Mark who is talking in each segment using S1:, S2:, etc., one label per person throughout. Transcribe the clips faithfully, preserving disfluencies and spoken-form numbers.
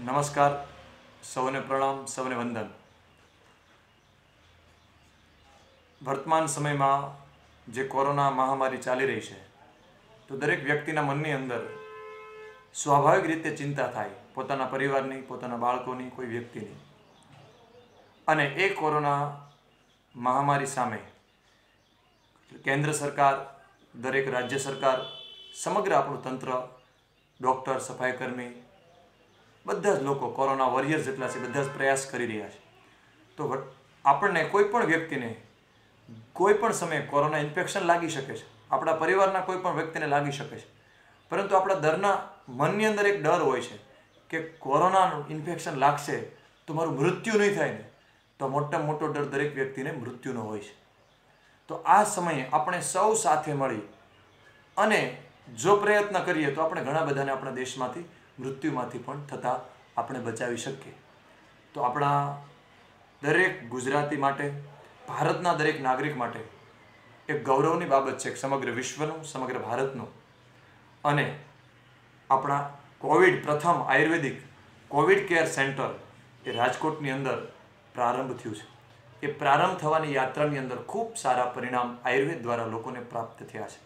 S1: નમસ્કાર, સૌને પ્રણામ, સૌને વંદન। વર્તમાન સમયમાં જે કોરોના મહામારી ચાલી રહી છે, તો દરેક વ્યક્તિના મનની અંદર સ્વાભાવિક રીતે ચિંતા થાય, પોતાના પરિવારની, પોતાના બાળકોની, કોઈ વ્યક્તિની। અને એ કોરોના મહામારી સામે કેન્દ્ર સરકાર, દરેક રાજ્ય સરકાર, સમગ્ર આપણું તંત્ર, ડૉક્ટર, સફાઈકર્મી, બધા જ લોકો કોરોના વોરિયર્સ જેટલા છે, બધા જ પ્રયાસ કરી રહ્યા છે। તો આપણને કોઈ પણ વ્યક્તિને કોઈ પણ સમયે કોરોના ઇન્ફેક્શન લાગી શકે છે, આપણા પરિવારના કોઈ પણ વ્યક્તિને લાગી શકે છે, પરંતુ આપણા દરના મનની અંદર એક ડર હોય છે કે કોરોનાનું ઇન્ફેક્શન લાગશે તો મારું મૃત્યુ નહીં થાય ને, તો મોટામાં મોટો ડર દરેક વ્યક્તિને મૃત્યુનો હોય છે। તો આ સમયે આપણે સૌ સાથે મળી અને જો પ્રયત્ન કરીએ તો આપણે ઘણા બધાને આપણા દેશમાંથી મૃત્યુમાંથી પણ થતાં આપણે બચાવી શકીએ। તો આપણા દરેક ગુજરાતી માટે, ભારતના દરેક નાગરિક માટે એક ગૌરવની બાબત છે કે સમગ્ર વિશ્વનું, સમગ્ર ભારતનું અને આપણા કોવિડ પ્રથમ આયુર્વેદિક કોવિડ કેર સેન્ટર એ રાજકોટની અંદર પ્રારંભ થયું છે। એ પ્રારંભ થવાની યાત્રાની અંદર ખૂબ સારા પરિણામ આયુર્વેદ દ્વારા લોકોને પ્રાપ્ત થયા છે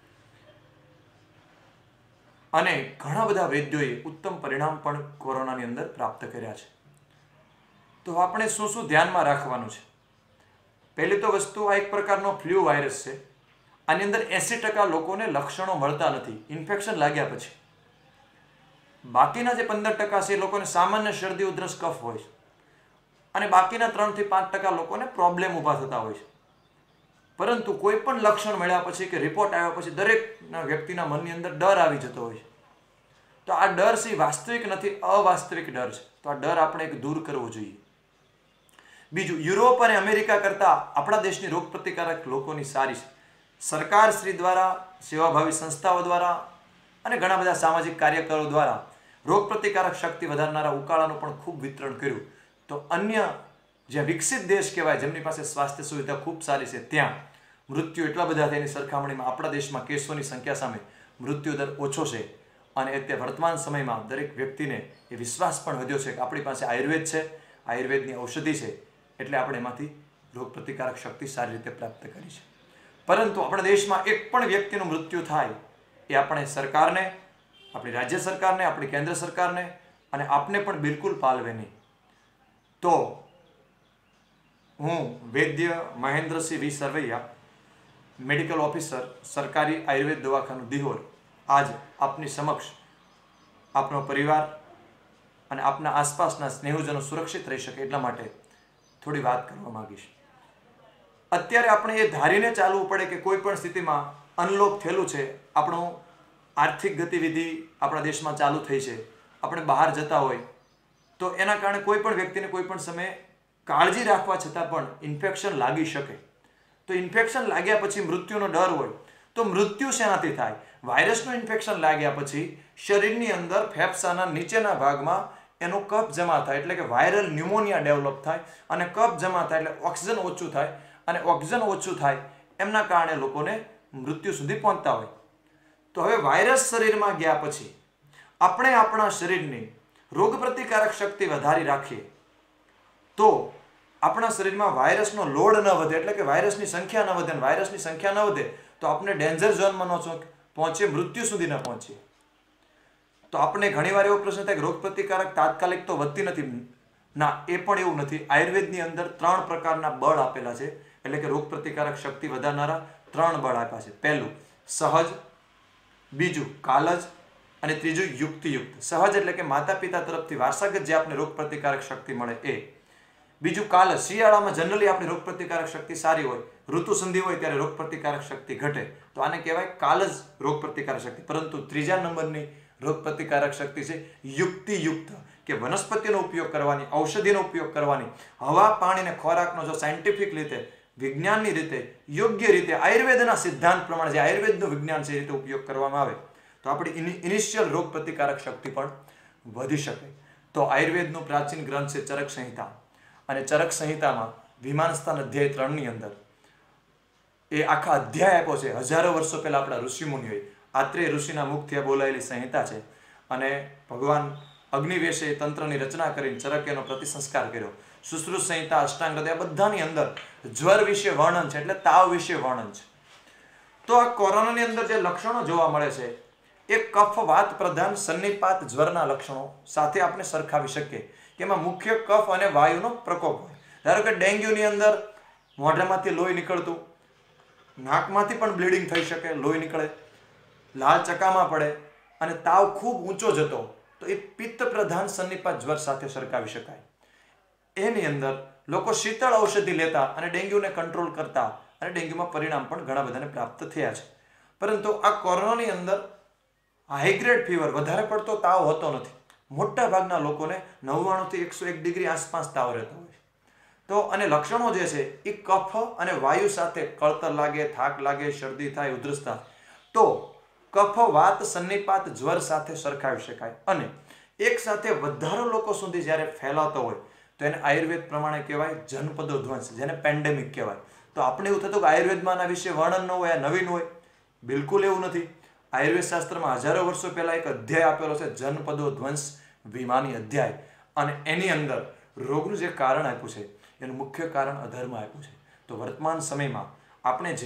S1: અને ઘણા બધા વૈદ્યોએ ઉત્તમ પરિણામ પણ કોરોનાની અંદર પ્રાપ્ત કર્યા છે। તો આપણે શું શું ધ્યાનમાં રાખવાનું છે? પહેલી તો વસ્તુ, આ એક પ્રકારનો ફ્લૂ વાયરસ છે। આની અંદર એંસી ટકા લોકોને લક્ષણો મળતા નથી ઇન્ફેક્શન લાગ્યા પછી। બાકીના જે પંદર ટકા છે એ લોકોને સામાન્ય શરદી, ઉધરસ, કફ હોય છે અને બાકીના ત્રણથી પાંચ ટકા લોકોને પ્રોબ્લેમ ઊભા થતા હોય છે। પરંતુ કોઈ પણ લક્ષણ મળ્યા પછી કે રિપોર્ટ આવ્યા પછી દરેકના વ્યક્તિના મનની અંદર ડર આવી જતો હોય છે। તો આ ડર છે વાસ્તવિક નથી, અવાસ્તવિક ડર છે। તો આ ડર આપણે એક દૂર કરવો જોઈએ। બીજું, યુરોપ અને અમેરિકા કરતાં આપણા દેશની રોગ પ્રતિકારક લોકોની સારી છે। સરકાર શ્રી દ્વારા, સેવાભાવી સંસ્થાઓ દ્વારા અને ઘણા બધા સામાજિક કાર્યકરો દ્વારા રોગ પ્રતિકારક શક્તિ વધારનારા ઉકાળાનું પણ ખૂબ વિતરણ કર્યું। તો અન્ય જે વિકસિત દેશ કહેવાય, જેમની પાસે સ્વાસ્થ્ય સુવિધા ખૂબ સારી છે, ત્યાં મૃત્યુ એટલા બધા થયાની સરખામણીમાં આપણા દેશમાં કેસોની સંખ્યા સામે મૃત્યુ દર ઓછો છે અને અત્યારે વર્તમાન સમયમાં દરેક વ્યક્તિને એ વિશ્વાસ પણ વધ્યો છે કે આપણી પાસે આયુર્વેદ છે, આયુર્વેદની ઔષધિ છે, એટલે આપણે એમાંથી રોગ પ્રતિકારક શક્તિ સારી રીતે પ્રાપ્ત કરી છે। પરંતુ આપણા દેશમાં એક પણ વ્યક્તિનું મૃત્યુ થાય એ આપણે સરકારને, આપણી રાજ્ય સરકારને, આપણી કેન્દ્ર સરકારને અને આપને પણ બિલકુલ પાલવે નહીં। તો હું Vaidya Mahendrasinh V Sarvaiya, medical officer, સરકારી આયુર્વેદ દવાખાનું દિહોર, આજ આપની સમક્ષ આપનો પરિવાર અને આપના આસપાસના સ્નેહજનો સુરક્ષિત રહી શકે એટલા માટે થોડી વાત કરવા માંગીશ। અત્યારે આપણે એ ધારીને ચાલવું પડે કે કોઈ પણ સ્થિતિમાં અનલોક થયેલું છે, આપણું આર્થિક ગતિવિધિ આપણા દેશમાં ચાલુ થઈ છે, આપણે બહાર જતા હોય તો એના કારણે કોઈ પણ વ્યક્તિને કોઈ પણ સમયે કાળજી રાખવા છતાં પણ ઇન્ફેક્શન લાગી શકે। તો ઇન્ફેક્શન લાગ્યા પછી મૃત્યુનો ડર હોય તો મૃત્યુ શેનાથી થાય? વાયરસનું ઇન્ફેક્શન લાગ્યા પછી શરીરની અંદર ફેફસાના નીચેના ભાગમાં એનો કફ જમા થાય, એટલે કે વાયરલ ન્યુમોનિયા ડેવલપ થાય અને કફ જમા થાય એટલે ઓક્સિજન ઓછું થાય અને ઓક્સિજન ઓછું થાય એમના કારણે લોકોને મૃત્યુ સુધી પહોંચતા હોય। તો હવે વાયરસ શરીરમાં ગયા પછી આપણે આપણા શરીરની રોગ પ્રતિકારક શક્તિ વધારી રાખીએ તો આપણા શરીરમાં વાયરસનો લોડ ન વધે, એટલે કે વાયરસની સંખ્યા ન વધે, વાયરસની સંખ્યા ન વધે તો આપણે ડેન્જર ઝોનમાં ન પહોંચીએ, મૃત્યુ સુધી ન પહોંચીએ। તો આપણે ઘણીવાર એવો પ્રશ્ન થાય કે રોગ પ્રતિકારક તાત્કાલિક તો વધતી નથી ના, એ પણ એવું નથી। આયુર્વેદની અંદર ત્રણ પ્રકારના બળ આપેલા છે, એટલે કે રોગ પ્રતિકારક શક્તિ વધારનારા ત્રણ બળ આપ્યા છે। પહેલું સહજ, બીજું કાલજ અને ત્રીજું યુક્તિયુક્ત। સહજ એટલે કે માતા પિતા તરફથી વારસાગત જે આપણે રોગ પ્રતિકારક શક્તિ મળે એ, બીજું કાલજ, શિયાળામાં જનરલી આપણી રોગ પ્રતિકારક શક્તિ સારી હોય, ઋતુ સંધિ હોય ત્યારે રોગ પ્રતિકારક શક્તિ ઘટે, તો આને કહેવાય કાલજ રોગ પ્રતિકારક શક્તિ। પરંતુ ત્રીજા નંબરની રોગ પ્રતિકારક શક્તિ છે યુક્તિયુક્ત, કે વનસ્પતિનો ઉપયોગ કરવાની, ઔષધિનો ઉપયોગ કરવાની, હવા, પાણી અને ખોરાકનો જો સાયન્ટિફિક રીતે, વિજ્ઞાનની રીતે, યોગ્ય રીતે, આયુર્વેદના સિદ્ધાંત પ્રમાણે જે આયુર્વેદનું વિજ્ઞાન છે એ રીતે ઉપયોગ કરવામાં આવે તો આપણી ઇનિશિયલ રોગ પ્રતિકારક શક્તિ પણ વધી શકે। તો આયુર્વેદનું પ્રાચીન ગ્રંથ છે ચરક સંહિતા, અને ચરક સંહિતામાં વિમાન સ્થાન અધ્યાય ત્રણની અંદર એ આખા અધ્યાય આપ્યો છે। હજારો વર્ષો પહેલા આપણા ઋષિમુનિઓએ આત્રેય ઋષિના મુખથી બોલાયેલી સંહિતા છે અને ભગવાન અગ્નિવેશે તંત્રની રચના કરીને ચરકેનો પ્રતિસંસ્કાર કર્યો, સુશ્રુત સંહિતા, અષ્ટાંગ હૃદય, બધાની અંદર જ્વર વિશે વર્ણન છે, એટલે તાવ વિશે વર્ણન છે. તો આ કોરોનાની અંદર જે લક્ષણો જોવા મળે છે એ કફ વાત પ્રધાન સન્નિપાત જ્વરના લક્ષણો સાથે આપણે સરખાવી શકીએ કે એમાં મુખ્ય કફ અને વાયુનો પ્રકોપ હોય. ધારો કે ડેન્ગ્યુની અંદર મોઢામાંથી લોહી નીકળતું, નાકમાંથી પણ બ્લીડિંગ થઈ શકે, લોહી નીકળે, લાલ ચકામાં પડે અને તાવ ખૂબ ઊંચો જતો, તો એ પિત્ત પ્રધાન સન્નિપાત જ્વર સાથે સરખાવી શકાય. એની અંદર લોકો શીતળ ઔષધિ લેતા અને ડેન્ગ્યુને કંટ્રોલ કરતા અને ડેન્ગ્યુમાં પરિણામ પણ ઘણા બધાને પ્રાપ્ત થયા છે. પરંતુ આ કોરોનાની અંદર હાઈગ્રેડ ફીવર, વધારે પડતો તાવ હોતો નથી. મોટા ભાગના લોકોને નવ્વાણું થી એકસો એક ડિગ્રી આસપાસ તાવ રહેતો હોય. તો અને લક્ષણો જે છે એ કફ અને વાયુ સાથે કળતર લાગે, થાક લાગે, શરદી થાય, ઉધરસ થાય. તો કફ વાત સન્નિપાત જ્વર સાથે સરખાવી શકાય. અને એક સાથે વધારે લોકો સુધી જ્યારે ફેલાતો હોય તો એને આયુર્વેદ પ્રમાણે કહેવાય જનપદો ધ્વંસ, જેને પેન્ડેમિક કહેવાય. તો આપણે એવું થતું કે આયુર્વેદમાં આના વિશે વર્ણન ન હોય, આ નવીન હોય. બિલકુલ એવું નથી. આયુર્વેદ શાસ્ત્રમાં હજારો વર્ષો પહેલા એક અધ્યાય આપેલો છે, જનપદો ધ્વંસ વિમાની અધ્યાય. અને એની અંદર રોગનું જે કારણ આપ્યું છે એનું મુખ્ય કારણ અધર્મ આપ્યું છે. તો વર્તમાન સમયમાં આપણે જે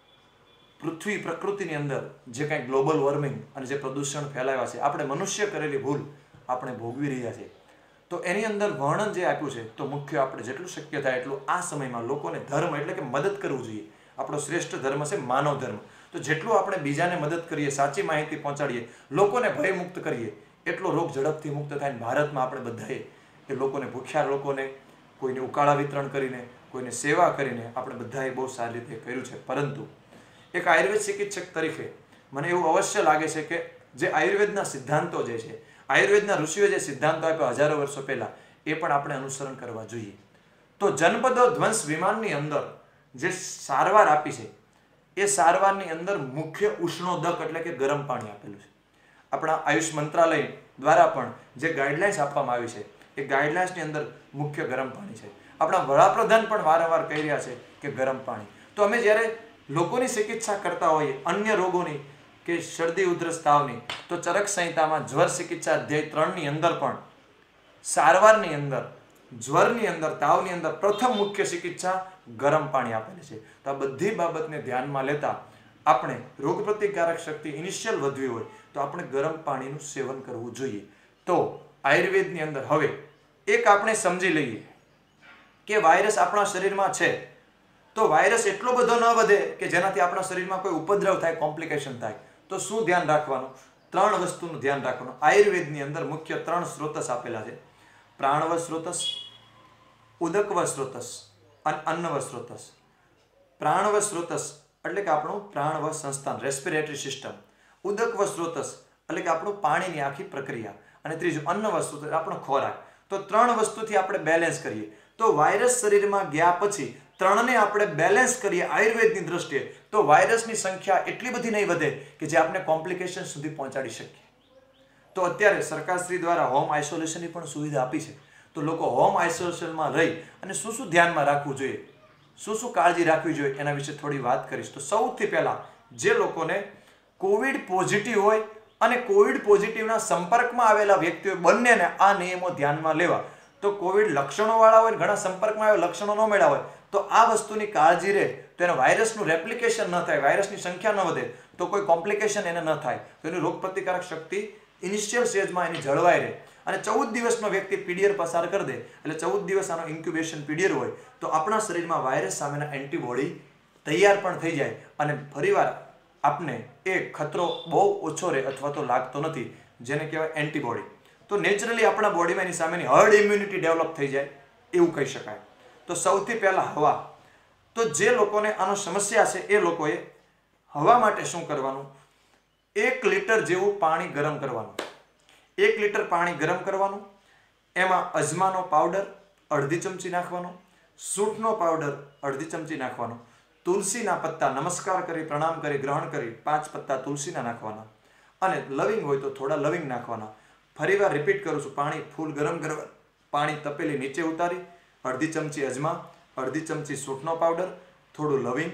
S1: પૃથ્વી પ્રકૃતિની અંદર જે કાંઈ ગ્લોબલ વોર્મિંગ અને જે પ્રદૂષણ ફેલાવ્યા છે, આપણે મનુષ્ય કરેલી ભૂલ આપણે ભોગવી રહ્યા છીએ. તો એની અંદર વર્ણન જે આપ્યું છે, તો મુખ્ય આપણે જેટલું શક્ય થાય એટલું આ સમયમાં લોકોને ધર્મ એટલે કે મદદ કરવું જોઈએ. આપણો શ્રેષ્ઠ ધર્મ છે માનવ ધર્મ. તો જેટલું આપણે બીજાને મદદ કરીએ, સાચી માહિતી પહોંચાડીએ, લોકોને ભયમુક્ત કરીએ, એટલો રોગ ઝડપથી મુક્ત થાય. ભારતમાં આપણે બધાએ એ લોકોને, ભૂખ્યા લોકોને કોઈને ઉકાળા વિતરણ કરીને, કોઈને સેવા કરીને આપણે બધાએ બહુ સારી રીતે કર્યું છે. પરંતુ એક આયુર્વેદ ચિકિત્સક તરીકે મને એવું અવશ્ય લાગે છે કે જે આયુર્વેદના સિદ્ધાંતો જે છે, આયુર્વેદના ઋષિઓએ જે સિદ્ધાંતો આપ્યા હજારો વર્ષો પહેલા, એ પણ આપણે અનુસરણ કરવા જોઈએ. તો જનપદો ધ્વંસ વિમાનની અંદર જે સારવાર આપી છે એ સારવારની અંદર મુખ્ય ઉષ્ણોદક એટલે કે ગરમ પાણી આપેલું છે. આપણા આયુષ મંત્રાલય દ્વારા પણ જે ગાઈડલાઇન્સ આપવામાં આવી છે એ ગાઈડલાઇન્સની અંદર મુખ્ય ગરમ પાણી છે. આપણા વડાપ્રધાન પણ વારંવાર કહી રહ્યા છે કે ગરમ પાણી. તો અમે જ્યારે લોકોની ચિકિત્સા કરતા હોઈએ અન્ય રોગોની કે શરદી ઉધરસ તાવની, તો ચરક સંહિતામાં જ્વર ચિકિત્સા અધ્યાય ત્રણની અંદર પણ સારવારની અંદર, જ્વરની અંદર, તાવની અંદર પ્રથમ મુખ્ય ચિકિત્સા ગરમ પાણી આપેલી છે. તો આ બધી બાબતને ધ્યાનમાં લેતા આપણે રોગ પ્રતિકારક શક્તિ ઇનિશિયલ વધવી હોય તો આપણે ગરમ પાણીનું સેવન કરવું જોઈએ. તો આયુર્વેદની અંદર હવે એક આપણે સમજી લઈએ કે વાયરસ આપણા શરીરમાં છે, તો વાયરસ એટલો બધો ન વધે કે જેનાથી આપણા શરીરમાં કોઈ ઉપદ્રવ થાય, કોમ્પ્લિકેશન થાય. તો શું ધ્યાન રાખવાનું? ત્રણ વસ્તુનું ધ્યાન રાખવાનું. આયુર્વેદની અંદર મુખ્ય ત્રણ સ્ત્રોતસ આપેલા છે: પ્રાણવ સ્ત્રોતસ, ઉદકવ સ્ત્રોતસ અને અન્નવ સ્ત્રોતસ. પ્રાણવ સ્ત્રોતસ એટલે કે આપણું પ્રાણવ સંસ્થાન, રેસ્પિરેટરી સિસ્ટમ. ઉદકવ સ્ત્રોતસ એટલે કે આપણું પાણીની આખી પ્રક્રિયા. અને ત્રીજું અન્નવ સ્ત્રોતસ, આપણો ખોરાક. તો ત્રણ વસ્તુથી આપણે બેલેન્સ કરીએ. તો વાયરસ શરીરમાં ગયા પછી ત્રણને આપણે બેલેન્સ કરીએ આયુર્વેદની દ્રષ્ટિએ, તો વાયરસની સંખ્યા એટલી બધી નહીં વધે કે જે આપણે કોમ્પ્લિકેશન સુધી પહોંચાડી શકીએ. તો અત્યારે સરકારશ્રી દ્વારા હોમ આઇસોલેશનની પણ સુવિધા આપી છે. તો લોકો હોમ આઇસોલેશનમાં રહી અને શું શું ધ્યાનમાં રાખવું જોઈએ, શું શું કાળજી રાખવી જોઈએ, એના વિશે થોડી વાત કરીશ. તો સૌથી પહેલાં જે લોકોને કોવિડ પોઝિટિવ હોય અને કોવિડ પોઝિટિવના સંપર્કમાં આવેલા વ્યક્તિઓ, બંનેને આ નિયમો ધ્યાનમાં લેવા. તો કોવિડ લક્ષણોવાળા હોય, ઘણા સંપર્કમાં આવે, લક્ષણો ન મળ્યા હોય, તો આ વસ્તુની કાળજી રહે, તો એને વાયરસનું રેપ્લિકેશન ન થાય, વાયરસની સંખ્યા ન વધે, તો કોઈ કોમ્પ્લિકેશન એને ન થાય, તો એની રોગ પ્રતિકારક શક્તિ ઇનિશિયલ સ્ટેજમાં એની જળવાઈ રહે. અને ચૌદ દિવસનો વ્યક્તિ પીડીયર પસાર કરી દે, એટલે ચૌદ દિવસ આનો ઇન્ક્યુબેશન પીડીયર હોય, તો આપણા શરીરમાં વાયરસ સામેના એન્ટીબોડી તૈયાર પણ થઈ જાય અને ફરીવાર આપને એ ખતરો બહુ ઓછો રહે અથવા તો લાગતો નથી, જેને કહેવાય એન્ટીબોડી. તો નેચરલી આપણા બોડીમાં એની સામેની હર્ડ ઇમ્યુનિટી ડેવલપ થઈ જાય એવું કહી શકાય. તો સૌથી પહેલાં હવા. તો જે લોકોને આનો સમસ્યા છે એ લોકોએ હવા માટે શું કરવાનું? એક લીટર જેવું પાણી ગરમ કરવાનું. એક લીટર પાણી ગરમ કરવાનું, એમાં અજમાનો પાવડર અડધી ચમચી નાખવાનો, સૂંઠનો પાવડર અડધી ચમચી નાખવાનો, તુલસીના પત્તા નમસ્કાર કરી, પ્રણામ કરી, ગ્રહણ કરી પાંચ પત્તા તુલસીના નાખવાના, અને લવિંગ હોય તો થોડા લવિંગ નાખવાના. ફરીવાર રિપીટ કરું છું, પાણી ફૂલ ગરમ કરવા, પાણી તપેલી નીચે ઉતારી, અડધી ચમચી અજમા, અડધી ચમચી સૂંઠનો પાવડર, થોડું લવિંગ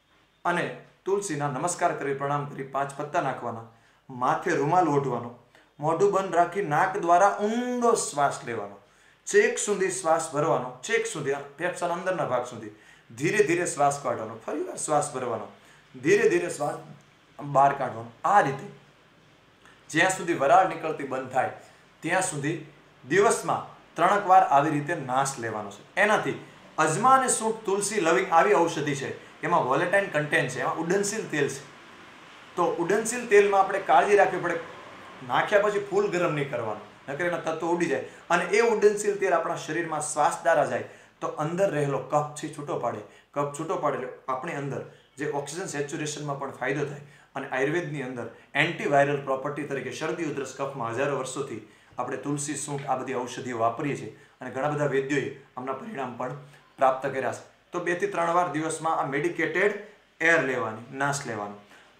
S1: અને તુલસીના નમસ્કાર કરી, પ્રણામ કરી પાંચ પત્તા નાખવાના. માથે રૂમાલ ઓઢવાનો, મોઢું બંધ રાખી નાક દ્વારા ઊંડો શ્વાસ લેવાનો, છેક સુધી શ્વાસ ભરવાનો, છેક સુધી ફેફસાના અંદરના ભાગ સુધી ધીરે ધીરે શ્વાસ કાઢવાનો, ફરીવાર શ્વાસ ભરવાનો, ધીરે ધીરે શ્વાસ બહાર કાઢવાનો. આ રીતે જ્યાં સુધી વરાળ નીકળતી બંધ થાય ત્યાં સુધી દિવસમાં ત્રણક વાર આવી રીતે નાશ લેવાનો છે. એનાથી અજમા અને સૂંઠ, તુલસી, લવિંગ આવી ઔષધિ છે, એમાં વોલેટાઇલ કન્ટેન્ટ છે, એમાં ઉડનશીલ તેલ છે. તો ઉડનશીલ તેલમાં આપણે કાળજી રાખવી પડે, નાખ્યા પછી ફૂલ ગરમ નહીં કરવાનું, નકર એના તત્વો ઉડી જાય. અને એ ઉડનશીલ તેલ આપણા શરીરમાં શ્વાસ દ્વારા જાય તો અંદર રહેલો કફ છે છૂટો પાડે. કફ છૂટો પાડે એટલે આપણી અંદર જે ઓક્સિજન સેચ્યુરેશનમાં પણ ફાયદો થાય. અને આયુર્વેદની અંદર એન્ટીવાયરલ પ્રોપર્ટી તરીકે શરદી, ઉધરસ, કફમાં હજારો વર્ષોથી આપણે તુલસી, સૂંઠ આ બધી ઔષધિઓ વાપરીએ છીએ અને ઘણા બધા વૈદ્યોએ આમના પરિણામ પણ પ્રાપ્ત કર્યા છે. તો બે થી ત્રણ વાર દિવસમાં આ મેડિકેટેડ એર લેવાની, નાશ લેવાનું.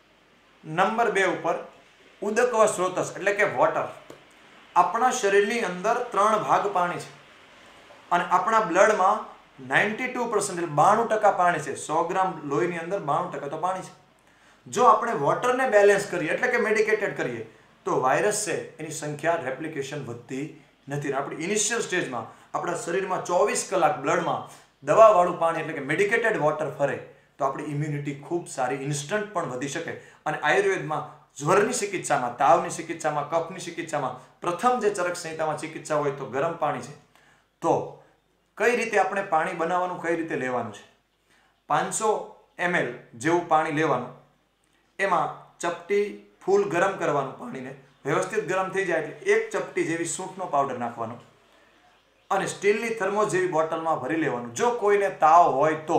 S1: નંબર બે ઉપર ઉદકવા સ્રોતસ એટલે કે વોટર. આપણા શરીરની અંદર ત્રણ ભાગ પાણી છે અને આપણા બ્લડમાં નાઇન્ટી ટુ પર્સન્ટ એટલે બાણું ટકા પાણી છે. સો ગ્રામ લોહીની અંદર બાણું ટકા તો પાણી છે. જો આપણે વોટરને બેલેન્સ કરીએ એટલે કે મેડિકેટેડ કરીએ તો વાયરસ છે એની સંખ્યા રેપ્લિકેશન વધતી નથી. આપણી ઇનિશિયલ સ્ટેજમાં આપણા શરીરમાં ચોવીસ કલાક બ્લડમાં દવાવાળું પાણી એટલે કે મેડિકેટેડ વોટર ફરે તો આપણી ઇમ્યુનિટી ખૂબ સારી, ઇન્સ્ટન્ટ પણ વધી શકે. અને આયુર્વેદમાં જ્વરની ચિકિત્સામાં, તાવની ચિકિત્સામાં, કફની ચિકિત્સામાં પ્રથમ જે ચરક સંહિતામાં ચિકિત્સા હોય તો ગરમ પાણી છે. તો કઈ રીતે આપણે પાણી બનાવવાનું, કઈ રીતે લેવાનું છે? પાંચસો એમએલ જેવું પાણી લેવાનું, એમાં ચપટી ફૂલ ગરમ કરવાનું, પાણીને વ્યવસ્થિત ગરમ થઈ જાય એટલે એક ચપટી જેવી સૂંઠનો પાવડર નાખવાનો અને સ્ટીલની થર્મોસ જેવી બોટલમાં ભરી લેવાનું. જો કોઈને તાવ હોય તો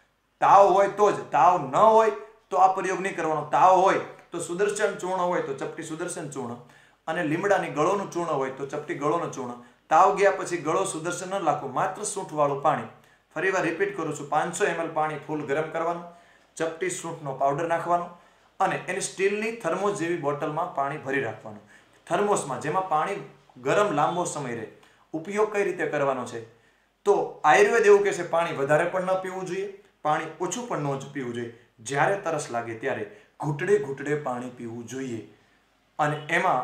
S1: તાવ હોય તો જ, તાવ ન હોય તો આ પ્રયોગ નહીં કરવાનો. તાવ હોય તો સુદર્શન ચૂર્ણ હોય તો ચપટી સુદર્શન ચૂર્ણ અને લીમડાની ગળોનું ચૂર્ણ હોય તો ચપટી ગળોનું ચૂર્ણ. તાવ ગયા પછી ગળો સુદર્શન ન નાખો, માત્ર સૂંઠવાળું પાણી. ફરીવાર રિપીટ કરું છું, પાંચસો એમએલ પાણી ફૂલ ગરમ કરવાનું, ચપટી સૂંઠનો પાવડર નાખવાનો અને એની સ્ટીલની થર્મોસ જેવી બોટલમાં પાણી ભરી રાખવાનું. થર્મોસમાં જેમાં પાણી ગરમ લાંબો સમય રહે. ઉપયોગ કઈ રીતે કરવાનો છે? તો આયુર્વેદ એવું કહે છે પાણી વધારે પણ ન પીવું જોઈએ, પાણી ઓછું પણ ન જ પીવું જોઈએ. જ્યારે તરસ લાગે ત્યારે ઘૂંટડે ઘૂંટડે પાણી પીવું જોઈએ. અને એમાં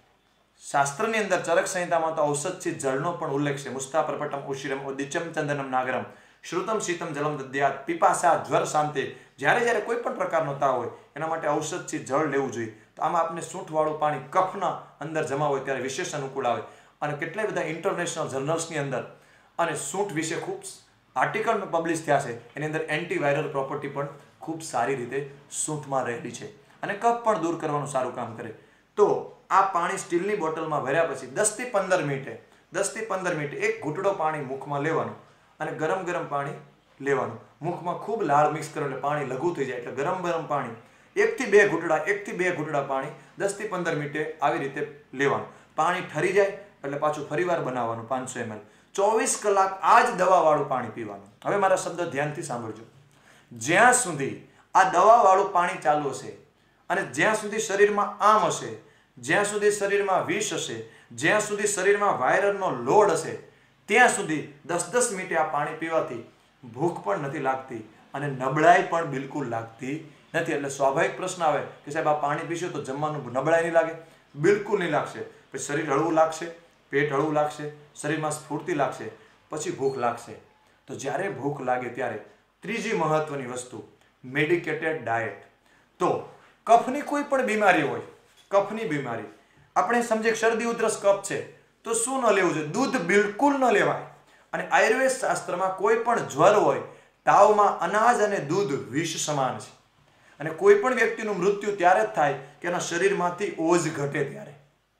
S1: શાસ્ત્રની અંદર ચરક સંહિતામાં તો ઔષધથી જળનો પણ ઉલ્લેખ છે. મુસ્તા પ્રપટમ ઉશિરમ ઉદિચમ ચંદનમ નાગરમ શ્રુતમ શીતમ જલમ દદ્યાત પીપાસા જ્વર શાંતિ. જ્યારે જ્યારે કોઈ પણ પ્રકારનો તાવ હોય એના માટે ઔષધથી જળ લેવું જોઈએ. તો આમાં આપણે સૂંઠવાળું પાણી કફના અંદર જમા હોય ત્યારે વિશેષ અનુકૂળ આવે. અને કેટલાય બધા ઇન્ટરનેશનલ જર્નલ્સની અંદર અને સૂંઠ વિશે ખૂબ આર્ટિકલ પબ્લિશ થયા છે. એની અંદર એન્ટીવાયરલ પ્રોપર્ટી પણ ખૂબ સારી રીતે સૂંઠમાં રહેલી છે અને કફ પણ દૂર કરવાનું સારું કામ કરે. તો આ પાણી સ્ટીલની બોટલમાં ભર્યા પછી દસ થી પંદર મિનિટે દસ થી પંદર મિનિટે એક ઘૂંટડો પાણી મુખમાં લેવાનું અને ગરમ ગરમ પાણી લેવાનું. મુખમાં ખૂબ લાળ મિક્સ કરો એટલે પાણી લઘુ થઈ જાય એટલે ગરમ ગરમ પાણી એકથી બે ઘૂંટડા એકથી બે ઘૂંટડા પાણી દસ થી પંદર મિનિટે આવી રીતે લેવાનું. પાણી ઠરી જાય એટલે પાછું ફરીવાર બનાવવાનું પાંચસો એમએલ. ચોવીસ કલાક આ જ દવાવાળું પાણી પીવાનું. હવે મારા શબ્દ ધ્યાનથી સાંભળજો. જ્યાં સુધી આ દવાવાળું પાણી ચાલુ હશે અને જ્યાં સુધી શરીરમાં આમ હશે, જ્યાં સુધી શરીરમાં વિષ હશે, જ્યાં સુધી શરીરમાં વાયરસનો લોડ હશે, ત્યાં સુધી દસ દસ મિનિટે આ પાણી પીવાથી ભૂખ પણ નથી લાગતી અને નબળાઈ પણ બિલકુલ લાગતી નથી. એટલે સ્વાભાવિક પ્રશ્ન આવે કે સાહેબ આ પાણી પીશો તો જમવાનું નબળાઈ નહીં લાગે? બિલકુલ નહીં લાગશે. પછી શરીર હળવું લાગશે, પેટ હળવું લાગશે, શરીરમાં સ્ફૂર્તિ લાગશે, પછી ભૂખ લાગશે. તો જ્યારે ભૂખ લાગે ત્યારે ત્રીજી મહત્વની વસ્તુ મેડિકેટેડ ડાયટ. તો કફની કોઈ પણ બીમારી હોય, કફની બીમારી આપણે સમજીએ શરદી, ઉધરસ, કફ છે તો શું ન લેવું જોઈએ? દૂધ બિલકુલ ન લેવાય. અને આયુર્વેદ શાસ્ત્રમાં કોઈ પણ જ્વર હોય, તાવમાં અનાજ અને દૂધ વિષ સમાન છે. અને કોઈ પણ વ્યક્તિનું મૃત્યુ ત્યારે જ થાય કે એના શરીરમાંથી ઓજ ઘટે ત્યારે.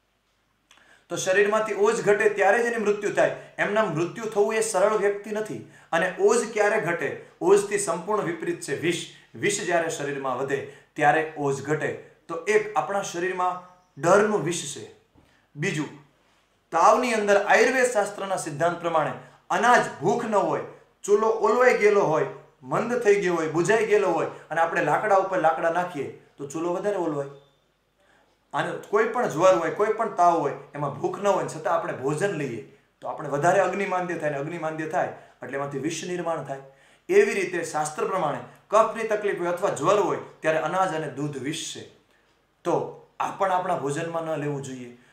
S1: તો શરીરમાંથી ઓજ ઘટે ત્યારે જ એની મૃત્યુ થાય. એમના મૃત્યુ થવું એ સરળ વ્યક્તિ નથી. અને ઓજ ક્યારે ઘટે? ઓજથી સંપૂર્ણ વિપરીત છે વિષ. વિષ જ્યારે શરીરમાં વધે ત્યારે ઓજ ઘટે. તો એક આપણા શરીરમાં ડરનું વિષ છે. બીજું, તાવની અંદર આયુર્વેદ શાસ્ત્રના સિદ્ધાંત પ્રમાણે અનાજ ભૂખ ન હોય, ચૂલો ઓલવાઈ ગયેલો હોય, મંદ થઈ ગયો હોય, બુજાઈ ગયેલો હોય અને આપણે લાકડા ઉપર લાકડા નાખીએ તો ચૂલો વધારે ઓલવાય. અને કોઈ પણ જ્વર હોય, કોઈ પણ તાવ હોય, એમાં ભૂખ ન હોય છતાં આપણે ભોજન લઈએ તો આપણે વધારે અગ્નિમાંદ્ય થાય ને અગ્નિમાંદ્ય થાય એટલે એમાંથી વિષ નિર્માણ થાય. એવી રીતે શાસ્ત્ર પ્રમાણે કફની તકલીફ હોય અથવા જ્વર હોય ત્યારે અનાજ અને દૂધ વિષ છે. તો આ પણ આપણા ભોજનમાં ન લેવું જોઈએ.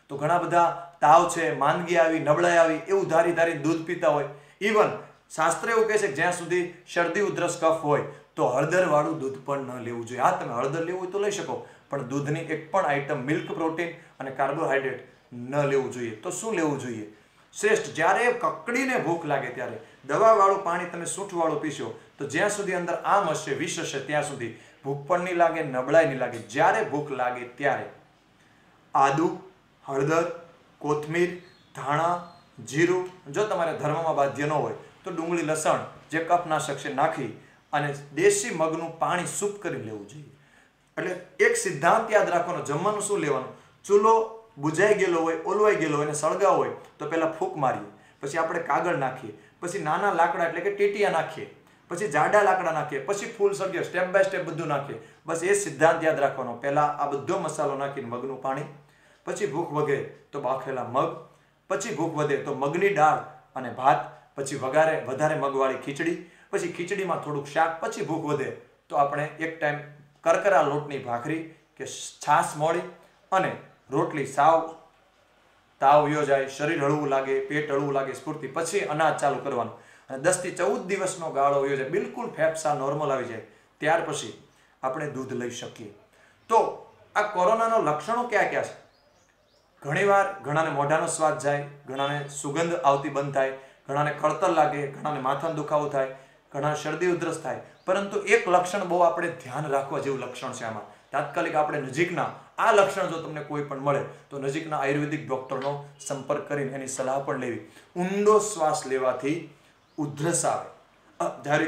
S1: તો ઘણા બધા તાવ છે, માંદગી આવી, નબળાઈ આવી એવું ધારી ધારી દૂધ પીતા હોય. ઇવન શાસ્ત્ર એવું કહે છે કે જ્યાં સુધી શરદી ઉધરસ કફ હોય તો હળદરવાળું દૂધ પણ ન લેવું જોઈએ. હા, તમે હળદર લેવું હોય તો લઈ શકો, પણ દૂધની એક પણ આઈટમ મિલ્ક, પ્રોટીન અને કાર્બોહાઈડ્રેટ ન લેવું જોઈએ. તો શું લેવું જોઈએ? શ્રેષ્ઠ, જ્યારે કકડીને ભૂખ લાગે ત્યારે દવાવાળું પાણી તમે સૂંઠવાળું પીશો તો જ્યાં સુધી અંદર આમ હશે, વિષ હશે, ત્યાં સુધી ભૂખ પણ નહીં લાગે, નબળાઈ નહીં લાગે. જ્યારે ભૂખ લાગે ત્યારે આદુ, હળદર, કોથમીર, ધાણા, જીરું, જો તમારે ધર્મમાં બાધ્ય ન હોય તો ડુંગળી, લસણ જે કફનાશક છે નાખી અને દેશી મગનું પાણી સૂપ કરી લેવું જોઈએ. એટલે એક સિદ્ધાંત યાદ રાખવાનો, જમવાનું શું લેવાનું? ચૂલો બુજાઈ ગયેલો હોય, ઓલવાઈ ગયેલો હોય અને સળગાવ હોય તો પહેલાં ફૂંક મારીએ, પછી આપણે કાગળ નાખીએ, પછી નાના લાકડા એટલે કે ટીટિયા નાખીએ, પછી જાડા લાકડા નાખીએ, પછી ફૂલ સળગે, સ્ટેપ બાય સ્ટેપ બધું નાખીએ. બસ એ સિદ્ધાંત યાદ રાખવાનો. પહેલાં આ બધો મસાલો નાખીને મગનું પાણી, પછી ભૂખ વગે તો બાફેલા મગ, પછી ભૂખ વધે તો મગની દાળ અને ભાત, પછી વઘારે વધારે મગવાળી ખીચડી, પછી ખીચડીમાં થોડુંક શાક, પછી ભૂખ વધે તો આપણે એક ટાઈમ કરકરા લોટની ભાખરી કે છાશ મોળી અને રોટલી. સાવ તાવ વયો જાય, શરીર હળવું લાગે, પેટ હળવું લાગે, સ્ફૂર્તિ, પછી અનાજ ચાલુ કરવાનું અને દસ થી ચૌદ દિવસનો ગાળો વયો જાય, બિલકુલ ફેફસા નોર્મલ આવી જાય, ત્યાર પછી આપણે દૂધ લઈ શકીએ. તો આ કોરોનાના લક્ષણો ક્યાં ક્યાં છે? ઘણીવાર ઘણાને મોઢાનો સ્વાદ જાય, ઘણાને સુગંધ આવતી બંધ થાય, ઘણાને કળતર લાગે, ઘણાને માથાનો દુખાવો થાય, ઘણા શરદી ઉધરસ થાય. પરંતુ એક લક્ષણ બહુ આપણે ધ્યાન રાખવા જેવું લક્ષણ છે આમાં. તાત્કાલિક આપણે નજીકના આ લક્ષણ જો તમને કોઈ પણ મળે તો નજીકના આયુર્વેદિક ડોક્ટરનો સંપર્ક કરીને એની સલાહ પણ લેવી. ઊંડો શ્વાસ લેવાથી ઉધરસ આવે, ધારી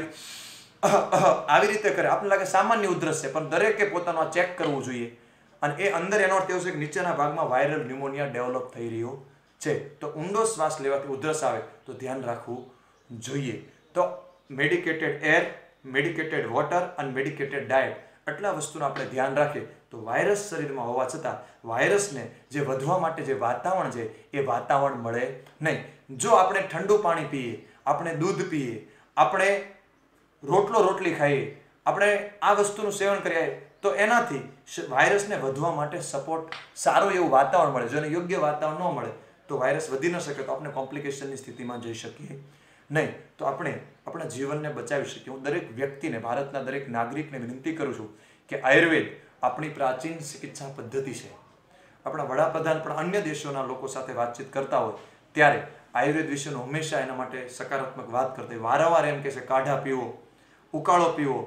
S1: આવી રીતે કરે, આપણને લાગે સામાન્ય ઉધરસ છે, પણ દરેકે પોતાનો આ ચેક કરવું જોઈએ. અને એ અંદર એનો અર્થ એવો છે કે નીચેના ભાગમાં વાયરલ ન્યુમોનિયા ડેવલપ થઈ રહ્યો છે. તો ઊંડો શ્વાસ લેવાથી ઉધરસ આવે તો ધ્યાન રાખવું જોઈએ. તો મેડિકેટેડ એર, મેડિકેટેડ વોટર અને મેડિકેટેડ ડાયટ, આટલા વસ્તુનું આપણે ધ્યાન રાખીએ તો વાયરસ શરીરમાં હોવા છતાં વાયરસને જે વધવા માટે જે વાતાવરણ છે એ વાતાવરણ મળે નહીં. જો આપણે ઠંડુ પાણી પીએ, આપણે દૂધ પીએ, આપણે રોટલો રોટલી ખાઈએ, આપણે આ વસ્તુનું સેવન કરીએ તો એનાથી વાયરસને વધવા માટે સપોર્ટ, સારું એવું વાતાવરણ મળે. જો એને યોગ્ય વાતાવરણ ન મળે તો વાયરસ વધી ન શકે, તો આપણે કોમ્પ્લિકેશનની સ્થિતિમાં જઈ શકીએ નહીં. તો આપણે આપણા જીવનને બચાવી શકીએ. હું દરેક વ્યક્તિને, ભારતના દરેક નાગરિકને વિનંતી કરું છું કે આયુર્વેદ આપણી પ્રાચીન ચિકિત્સા પદ્ધતિ છે. આપણા વડાપ્રધાન પણ અન્ય દેશોના લોકો સાથે વાતચીત કરતા હોય ત્યારે આયુર્વેદ વિશેનું હંમેશા એના માટે સકારાત્મક વાત કરતા હોય. વારંવાર એમ કહે છે કાઢા પીવો, ઉકાળો પીવો.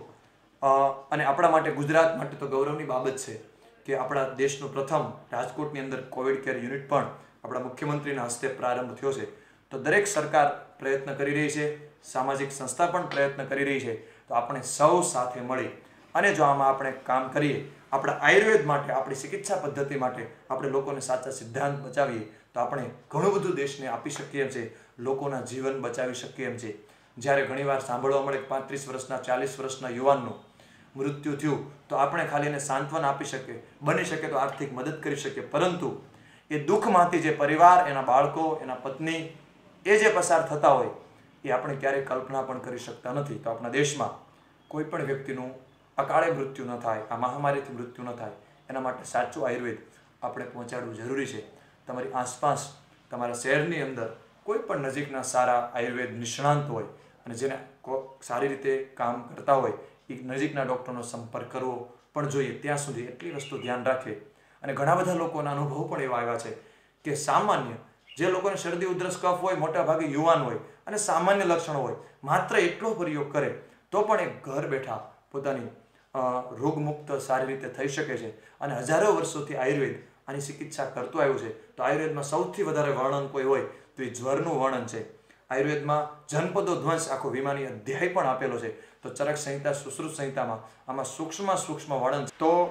S1: અને આપણા માટે, ગુજરાત માટે તો ગૌરવની બાબત છે કે આપણા દેશનું પ્રથમ રાજકોટની અંદર કોવિડ કેર યુનિટ પણ આપણા મુખ્યમંત્રીના હસ્તે પ્રારંભ થયો છે. તો દરેક સરકાર પ્રયત્ન કરી રહી છે, સામાજિક સંસ્થા પણ પ્રયત્ન કરી રહી છે. તો આપણે સૌ સાથે મળી અને જો આમાં આપણે કામ કરીએ, આપણા આયુર્વેદ માટે, આપણી ચિકિત્સા પદ્ધતિ માટે આપણે લોકોને સાચા સિદ્ધાંત બચાવીએ તો આપણે ઘણું બધું દેશને આપી શકીએ એમ છે, લોકોના જીવન બચાવી શકીએ એમ છે. જ્યારે ઘણીવાર સાંભળવા મળે કે પાંત્રીસ વર્ષના, ચાલીસ વર્ષના યુવાનનું મૃત્યુ થયું તો આપણે ખાલી એને સાંત્વન આપી શકીએ, બની શકે તો આર્થિક મદદ કરી શકીએ, પરંતુ એ દુઃખમાંથી જે પરિવાર, એના બાળકો, એના પત્ની એ જે પસાર થતા હોય એ આપણે ક્યારેય કલ્પના પણ કરી શકતા નથી. તો આપણા દેશમાં કોઈ પણ વ્યક્તિનું અકાળે મૃત્યુ ન થાય, આ મહામારીથી મૃત્યુ ન થાય, એના માટે સાચું આયુર્વેદ આપણે પહોંચાડવું જરૂરી છે. તમારી આસપાસ, તમારા શહેરની અંદર કોઈ પણ નજીકના સારા આયુર્વેદ નિષ્ણાંત હોય અને જેને સારી રીતે કામ કરતા હોય એ નજીકના ડૉક્ટરનો સંપર્ક કરવો પણ જોઈએ. ત્યાં સુધી એટલી વસ્તુ ધ્યાન રાખે. અને ઘણા બધા લોકોના અનુભવ પણ એવા આવ્યા છે કે સામાન્ય જે લોકોને શરદી ઉધરસ કફ હોય, મોટા ભાગે યુવાન હોય અને સામાન્ય લક્ષણો હોય, માત્ર એટલો પ્રયોગ કરે તો પણ એ ઘર બેઠા પોતાની રોગમુક્ત સારી રીતે થઈ શકે છે. અને હજારો વર્ષોથી આયુર્વેદ આની ચિકિત્સા કરતું આવ્યું છે. તો આયુર્વેદમાં સૌથી વધારે વર્ણન કોઈ હોય તો એ જ્વરનું વર્ણન છે. આયુર્વેદમાં જનપદો ધ્વંસ આખો વિમાની અધ્યાય પણ આપેલો છે. તો ચરક સંહિતા, સુશ્રુત સંહિતામાં આમાં સૂક્ષ્મ સૂક્ષ્મ વર્ણન છે. તો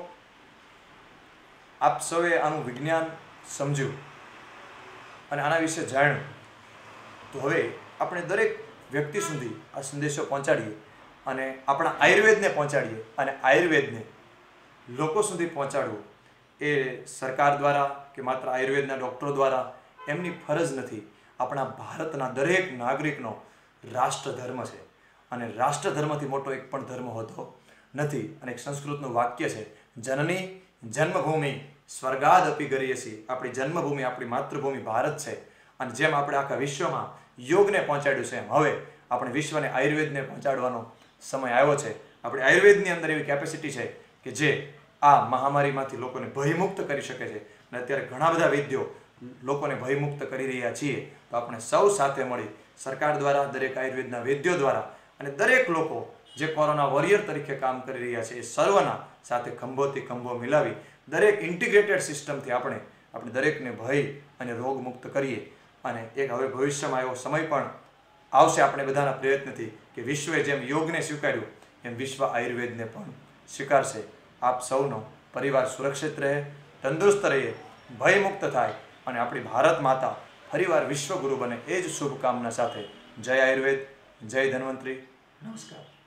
S1: આપ સૌએ આનું વિજ્ઞાન સમજ્યું અને આના વિશે જાણ્યું. તો હવે આપણે દરેક વ્યક્તિ સુધી આ સંદેશો પહોંચાડીએ અને આપણા આયુર્વેદને પહોંચાડીએ. અને આયુર્વેદને લોકો સુધી પહોંચાડવું એ સરકાર દ્વારા કે માત્ર આયુર્વેદના ડૉક્ટરો દ્વારા એમની ફરજ નથી. આપણા ભારતના દરેક નાગરિકનો રાષ્ટ્રધર્મ છે અને રાષ્ટ્રધર્મથી મોટો એક પણ ધર્મ હોતો નથી. અને એક સંસ્કૃતનું વાક્ય છે, જનની જન્મભૂમિ સ્વર્ગાદપી ગરીયસી, આપણી જન્મભૂમિ, આપણી માતૃભૂમિ ભારત છે. અને જેમ આપણે આખા વિશ્વમાં યોગને પહોંચાડ્યું છે એમ હવે આપણે વિશ્વને આયુર્વેદને પહોંચાડવાનો સમય આવ્યો છે. આપણે આયુર્વેદની અંદર એવી કેપેસિટી છે કે જે આ મહામારીમાંથી લોકોને ભયમુક્ત કરી શકે છે. અને અત્યારે ઘણા બધા વૈદ્યો લોકોને ભયમુક્ત કરી રહ્યા છીએ. તો આપણે સૌ સાથે મળી સરકાર દ્વારા, દરેક આયુર્વેદના વૈદ્યો દ્વારા અને દરેક લોકો જે કોરોના વોરિયર તરીકે કામ કરી રહ્યા છે એ સર્વના સાથે ખંભોથી ખંભો મિલાવી દરેક ઇન્ટિગ્રેટેડ સિસ્ટમથી આપણે આપણે દરેકને ભય અને રોગમુક્ત કરીએ. અને એક હવે ભવિષ્યમાં એવો સમય પણ આવશે આપણે બધાના પ્રયત્નથી કે વિશ્વએ જેમ યોગને સ્વીકાર્યું એમ વિશ્વ આયુર્વેદને પણ સ્વીકારશે. આપ સૌનો પરિવાર સુરક્ષિત રહે, તંદુરસ્ત રહીએ, ભયમુક્ત થાય અને આપણી ભારત માતા ફરીવાર વિશ્વગુરુ બને એ જ શુભકામના સાથે જય આયુર્વેદ, જય ધન્વંતરી. નમસ્કાર.